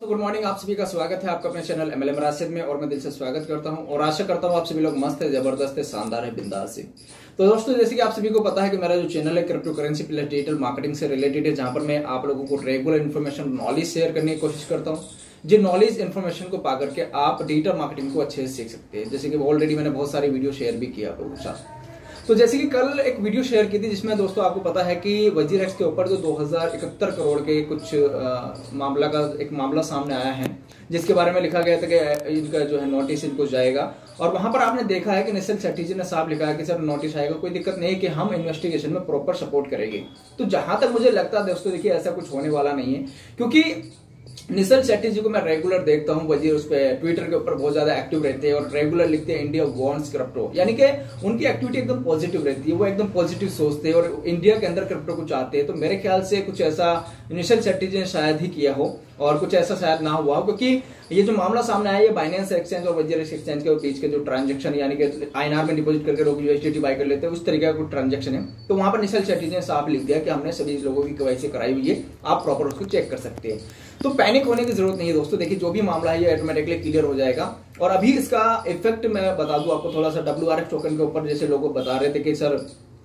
Good morning. आप सभी का स्वागत है आपका अपने चैनल एमएलएम राशिद में और मैं दिल से स्वागत करता हूं और आशा करता हूं आप सभी लोग मस्त है, जबरदस्त है, शानदार है, बिंदास है। तो दोस्तों जैसे कि आप सभी को पता है कि मेरा जो चैनल है crypto currency plus digital marketing से रिलेटेड है, जहां पर मैं आप लोगों को रेगुलर इन्फॉर्मेशन नॉलेज शेयर करने की कोशिश करता हूँ। जिन नॉलेज इन्फॉर्मेशन को पा करके आप डिजिटल मार्केटिंग को अच्छे से सीख सकते हैं। जैसे कि ऑलरेडी मैंने बहुत सारी वीडियो शेयर भी किया आप लोगों के साथ। तो जैसे कि कल एक वीडियो शेयर की थी जिसमें दोस्तों आपको पता है कि वजीरेक्स के ऊपर जो 2071 करोड़ के कुछ मामला सामने आया है, जिसके बारे में लिखा गया था कि इनका जो है नोटिस इनको जाएगा। और वहां पर आपने देखा है कि नेशनल स्ट्रेटेजी ने साफ लिखा है कि सर नोटिस आएगा, कोई दिक्कत नहीं है कि हम इन्वेस्टिगेशन में प्रॉपर सपोर्ट करेंगे। तो जहां तक मुझे लगता है दोस्तों देखिए ऐसा कुछ होने वाला नहीं है, क्योंकि निशल शेट्टी जी को मैं रेगुलर देखता हूं। वजीर उस पे ट्विटर के ऊपर बहुत ज्यादा एक्टिव रहते हैं और रेगुलर लिखते हैं इंडिया वांट्स क्रिप्टो, यानी कि उनकी एक्टिविटी एकदम पॉजिटिव रहती है, वो एकदम पॉजिटिव सोचते हैं और इंडिया के अंदर क्रिप्टो को चाहते हैं। तो मेरे ख्याल से कुछ ऐसा निशल शेट्टी जी ने शायद ही किया हो और कुछ ऐसा शायद ना हुआ हो, क्योंकि ये जो मामला सामने आया ये बाइनेंस एक्सचेंज और वजीरेक्स एक्सचेंज के बीच के जो ट्रांजेक्शन, यानी कि आईएनआर में डिपॉजिट करके लोग यूएसडीटी बाय कर लेते हैं, उस तरीके का ट्रांजेक्शन है। तो वहां पर निशल शेट्टी जी ने साफ लिख दिया कि हमने सभी लोगों की केवाईसी कराई हुई है, आप प्रॉपर उसको चेक कर सकते हैं। तो पैनिक होने की जरूरत नहीं है दोस्तों। देखिए जो भी मामला है ये ऑटोमेटिकली क्लियर हो जाएगा। और अभी इसका इफेक्ट मैं बता दूं आपको थोड़ा सा WRX टोकन के ऊपर, जैसे लोग बता रहे थे कि सर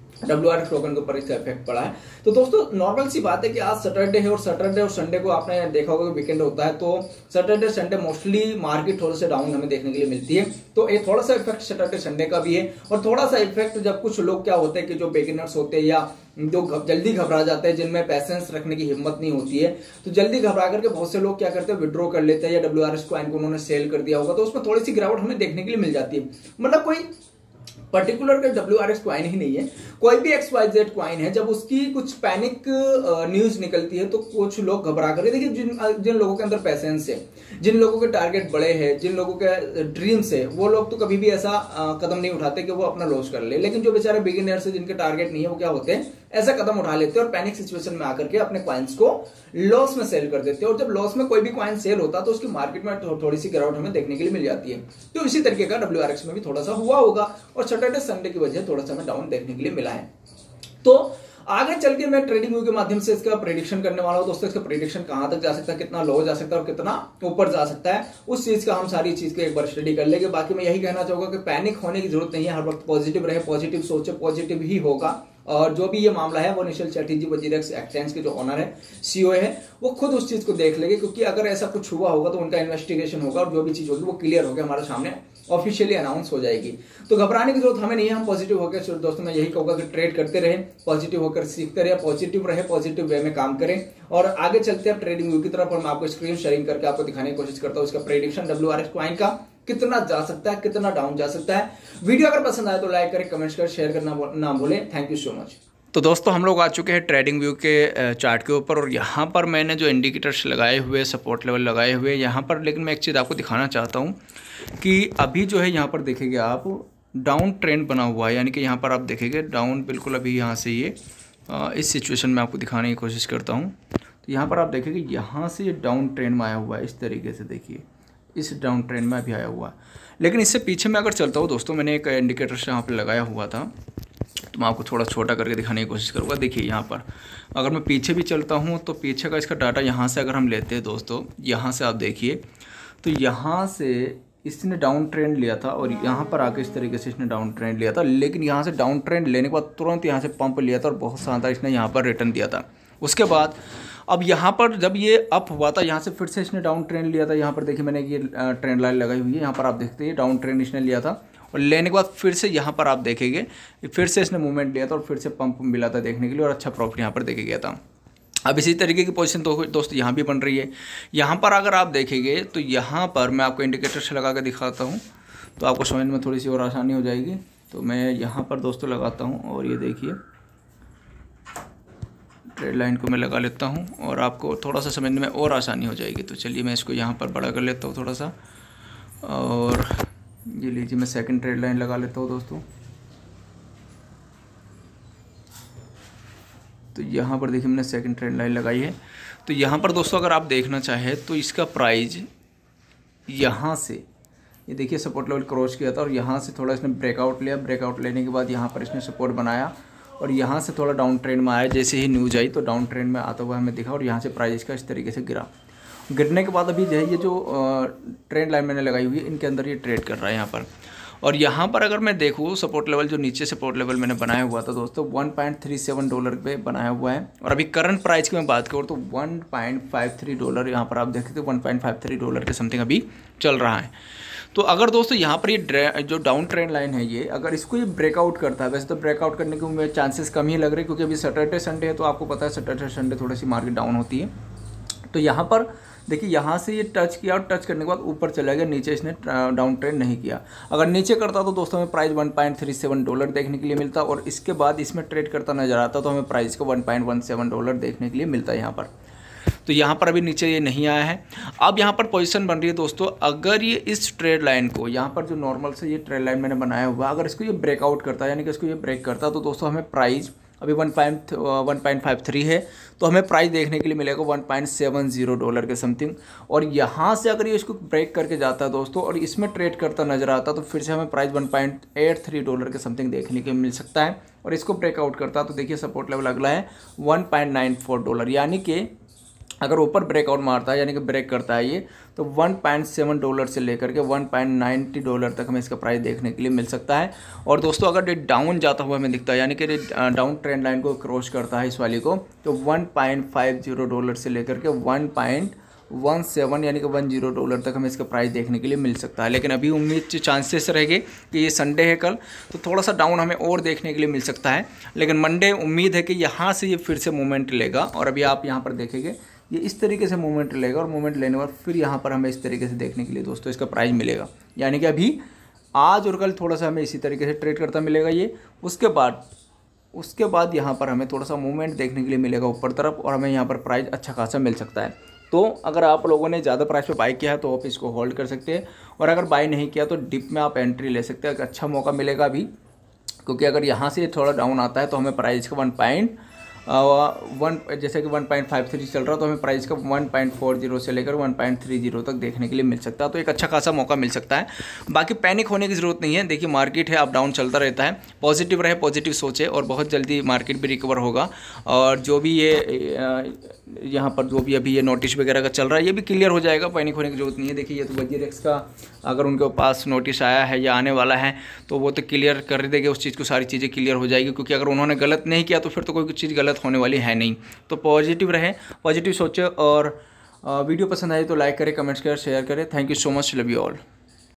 WRX टोकन के ऊपर इसका इफेक्ट पड़ा है। तो दोस्तों नॉर्मल सी बात है कि आज सैटरडे है और सैटरडे और संडे को आपने देखा होगा कि वीकेंड होता है, तो सैटरडे संडे मोस्टली मार्केट थोड़ा सा डाउन हमें देखने के लिए मिलती है। तो ये थोड़ा सा इफेक्ट सैटरडे संडे का भी है और थोड़ा सा इफेक्ट जब कुछ लोग क्या होते हैं कि जो बिगिनर्स होते हैं या जो जल्दी घबरा जाते हैं, जिनमें पैसेंस रखने की हिम्मत नहीं होती है, तो जल्दी घबरा करके बहुत से लोग क्या करते हैं विड्रॉ कर लेते हैं या WRX कॉइन को उन्होंने सेल कर दिया होगा, तो उसमें थोड़ी सी गिरावट हमें देखने के लिए मिल जाती है। मतलब कोई पर्टिकुलर का WRX क्वाइन ही नहीं है, कोई भी XYZ क्वाइन है, जब उसकी कुछ पैनिक न्यूज निकलती है तो कुछ लोग घबरा कर, देखिए जिन लोगों के अंदर पैसेंस है, जिन लोगों के टारगेट बड़े हैं, जिन लोगों के ड्रीम्स है, वो लोग तो कभी भी ऐसा कदम नहीं उठाते कि वो अपना लॉस कर ले। लेकिन जो बेचारे बिगिनर्स है, जिनके टारगेट नहीं है, वो क्या होते हैं ऐसा कदम उठा लेते हैं और पैनिक सिचुएशन में आकर के अपने क्वाइंस को लॉस में सेल कर देते हैं। और जब लॉस में कोई भी क्वाइन सेल होता है तो उसकी मार्केट में थोड़ी सी गिरावट हमें देखने के लिए मिल जाती है। तो इसी तरीके का WRX में भी थोड़ा सा हुआ होगा और सैटरडे संडे की वजह थोड़ा सा हमें डाउन देखने के लिए मिला है। तो आगे चल के मैं ट्रेडिंग व्यू के माध्यम से इसका प्रेडिक्शन करने वाला हूं दोस्तों। इसका प्रेडिक्शन कहां तक जा सकता है, कितना लो जा सकता है और कितना ऊपर जा सकता है, उस चीज का हम सारी चीज को एक बार स्टडी कर लेंगे। बाकी मैं यही कहना चाहूंगा कि पैनिक होने की जरूरत नहीं है, हर वक्त पॉजिटिव रहे, पॉजिटिव सोचे, पॉजिटिव ही होगा। और जो भी ये मामला है वो निशल शेट्टी जी वजीरेक्स एक्सचेंज के जो ओनर है, CEO है, वो खुद उस चीज को देख लेंगे, क्योंकि अगर ऐसा कुछ हुआ होगा तो उनका इन्वेस्टिगेशन होगा और जो भी चीज होगी वो क्लियर होकर हमारे सामने ऑफिशियली अनाउंस हो जाएगी। तो घबराने की जरूरत हमें नहीं है, हम पॉजिटिव होकर दोस्तों मैं यही कहूंगा कि ट्रेड करते रहे, पॉजिटिव होकर सीखते रहे, पॉजिटिव रहे, पॉजिटिव वे में काम करें। और आगे चलते हैं ट्रेडिंग व्यू की तरफ और मैं आपको स्क्रीन शेयरिंग करके आपको दिखाने की कोशिश करता हूँ इसका प्रेडिक्शन WRX क्वाइन का कितना जा सकता है, कितना डाउन जा सकता है। वीडियो अगर पसंद आए तो लाइक करें, कमेंट्स करें, शेयर करना ना भूलें। Thank you so much. तो दोस्तों हम लोग आ चुके हैं ट्रेडिंग व्यू के चार्ट के ऊपर और यहाँ पर मैंने जो इंडिकेटर्स लगाए हुए, सपोर्ट लेवल लगाए हुए यहाँ पर, लेकिन मैं एक चीज़ आपको दिखाना चाहता हूँ कि अभी जो है यहाँ पर देखेंगे आप डाउन ट्रेंड बना हुआ है, यानी कि यहाँ पर आप देखेंगे डाउन बिल्कुल अभी यहाँ से ये इस सिचुएशन में आपको दिखाने की कोशिश करता हूँ। तो यहाँ पर आप देखेंगे यहाँ से ये डाउन ट्रेंड में आया हुआ है, इस तरीके से देखिए इस डाउन ट्रेंड में अभी आया हुआ है। लेकिन इससे पीछे मैं अगर चलता हूँ दोस्तों, मैंने एक इंडिकेटर यहाँ पर लगाया हुआ था, तो मैं आपको थोड़ा छोटा करके दिखाने की कोशिश करूँगा। देखिए यहाँ पर अगर मैं पीछे भी चलता हूँ तो पीछे का इसका डाटा यहाँ से अगर हम लेते हैं दोस्तों, यहाँ से आप देखिए तो यहाँ से इसने डाउन ट्रेंड लिया था और यहाँ पर आके इस तरीके से इसने डाउन ट्रेंड लिया था। लेकिन यहाँ से डाउन ट्रेंड लेने के बाद तुरंत यहाँ से पंप लिया था और बहुत शानदार इसने यहाँ पर रिटर्न दिया था। उसके बाद अब यहाँ पर जब ये अप हुआ था, यहाँ से फिर से इसने डाउन ट्रेंड लिया था। यहाँ पर देखिए मैंने ये ट्रेंड लाइन लगाई हुई है, यहाँ पर आप देखते हैं डाउन ट्रेंड इसने लिया था और लेने के बाद फिर से यहाँ पर आप देखेंगे फिर से इसने मूवमेंट लिया था और फिर से पंप मिला था देखने के लिए और अच्छा प्रॉफिट यहाँ पर देखा गया था। अब इसी तरीके की पोजीशन तो दोस्तों यहाँ भी बन रही है। यहाँ पर अगर आप देखेंगे तो यहाँ पर मैं आपको इंडिकेटर से लगा कर दिखाता हूँ तो आपको समझ में थोड़ी सी और आसानी हो जाएगी। तो मैं यहाँ पर दोस्तों लगाता हूँ और ये देखिए ट्रेड लाइन को मैं लगा लेता हूँ और आपको थोड़ा सा समझने में और आसानी हो जाएगी। तो चलिए मैं इसको यहाँ पर बड़ा कर लेता हूँ थोड़ा सा और ये लीजिए मैं सेकंड ट्रेड लाइन लगा लेता हूँ दोस्तों। तो यहाँ पर देखिए मैंने सेकंड ट्रेड लाइन लगाई है। तो यहाँ पर दोस्तों अगर आप देखना चाहें तो इसका प्राइस यहाँ से ये देखिए सपोर्ट लेवल क्रॉस किया था और यहाँ से थोड़ा इसने ब्रेकआउट लिया, ब्रेकआउट लेने के बाद यहाँ पर इसने सपोर्ट बनाया और यहाँ से थोड़ा डाउन ट्रेंड में आया। जैसे ही न्यूज आई तो डाउन ट्रेंड में आता हुआ हमें दिखा और यहाँ से प्राइस का इस तरीके से गिरा गिरने के बाद अभी जो है ये जो ट्रेंड लाइन मैंने लगाई हुई है इनके अंदर ये ट्रेड कर रहा है यहाँ पर। और यहाँ पर अगर मैं देखूँ सपोर्ट लेवल, जो नीचे सपोर्ट लेवल मैंने बनाया हुआ था दोस्तों $1.37 पे बनाया हुआ है। और अभी करंट प्राइस की मैं बात करूँ तो $1.53 यहाँ पर आप देख सकते हो $1.53 के समथिंग अभी चल रहा है। तो अगर दोस्तों यहाँ पर ये जो डाउन ट्रेंड लाइन है ये अगर इसको ये ब्रेकआउट करता है, वैसे तो ब्रेकआउट करने के मुझे चांसेस कम ही लग रहे हैं क्योंकि अभी सैटरडे संडे है, तो आपको पता है सैटरडे संडे थोड़ी सी मार्केट डाउन होती है। तो यहाँ पर देखिए यहाँ से ये टच किया और टच करने के बाद ऊपर चला गया, नीचे इसने डाउन ट्रेंड नहीं किया। अगर नीचे करता तो दोस्तों हमें प्राइस $1.37 देखने के लिए मिलता और इसके बाद इसमें ट्रेड करता नजर आता तो हमें प्राइस को $1.17 देखने के लिए मिलता है यहाँ पर। तो यहाँ पर अभी नीचे ये नहीं आया है। अब यहाँ पर पोजीशन बन रही है दोस्तों, अगर ये इस ट्रेड लाइन को यहाँ पर जो नॉर्मल से ये ट्रेड लाइन मैंने बनाया हुआ अगर इसको ये ब्रेकआउट करता है यानी कि इसको ये ब्रेक करता तो दोस्तों हमें प्राइस अभी 1.53 है तो हमें प्राइस देखने के लिए मिलेगा $1.70 के समथिंग। और यहाँ से अगर ये इसको ब्रेक करके जाता है दोस्तों और इसमें ट्रेड करता नजर आता तो फिर से हमें प्राइस $1.83 के समथिंग देखने के मिल सकता है। और इसको ब्रेकआउट करता तो देखिए सपोर्ट लेवल अगला है $1.94, यानी कि अगर ऊपर ब्रेकआउट मारता है यानी कि ब्रेक करता है ये तो $1.7 से लेकर के $1.90 तक हमें इसका प्राइस देखने के लिए मिल सकता है। और दोस्तों अगर ये डाउन जाता हुआ हमें दिखता है यानी कि डाउन ट्रेंड लाइन को क्रॉस करता है इस वाली को तो $1.50 से लेकर के 1.17 यानी कि $10 तक हमें इसका प्राइस देखने के लिए मिल सकता है। लेकिन अभी उम्मीद चांसेस रहेंगे कि ये संडे है कल तो थोड़ा सा डाउन हमें और देखने के लिए मिल सकता है। लेकिन मंडे उम्मीद है कि यहाँ से ये फिर से मूवमेंट लेगा और अभी आप यहाँ पर देखेंगे ये इस तरीके से मूवमेंट लेगा और मूवमेंट लेने के बाद फिर यहाँ पर हमें इस तरीके से देखने के लिए दोस्तों इसका प्राइस मिलेगा। यानी कि अभी आज और कल थोड़ा सा हमें इसी तरीके से ट्रेड करता मिलेगा ये, उसके बाद यहाँ पर हमें थोड़ा सा मूवमेंट देखने के लिए मिलेगा ऊपर तरफ और हमें यहाँ पर प्राइस अच्छा खासा मिल सकता है। तो अगर आप लोगों ने ज़्यादा प्राइस पे बाई किया है तो आप इसको होल्ड कर सकते हैं और अगर बाई नहीं किया तो डिप में आप एंट्री ले सकते हैं। एक अच्छा मौका मिलेगा अभी, क्योंकि अगर यहाँ से थोड़ा डाउन आता है तो हमें प्राइस का जैसे कि 1.53 चल रहा तो हमें प्राइस का 1.40 से लेकर 1.30 तक देखने के लिए मिल सकता है। तो एक अच्छा खासा मौका मिल सकता है। बाकी पैनिक होने की ज़रूरत नहीं है। देखिए मार्केट है, अप डाउन चलता रहता है, पॉजिटिव रहे, पॉजिटिव सोचे और बहुत जल्दी मार्केट भी रिकवर होगा। और जो भी ये यहाँ पर जो भी अभी ये नोटिस वगैरह का चल रहा है ये भी क्लियर हो जाएगा, पैनिक होने की ज़रूरत नहीं है। देखिए ये तो वजीरेक्स का अगर उनके पास नोटिस आया है या आने वाला है तो वो तो क्लियर कर देंगे उस चीज़ को, सारी चीज़ें क्लियर हो जाएगी। क्योंकि अगर उन्होंने गलत नहीं किया तो फिर तो कोई चीज़ गलत होने वाली है नहीं। तो पॉजिटिव रहे, पॉजिटिव सोचे और वीडियो पसंद आए तो लाइक करें, कमेंट्स करें, शेयर करें। Thank you so much, love you all.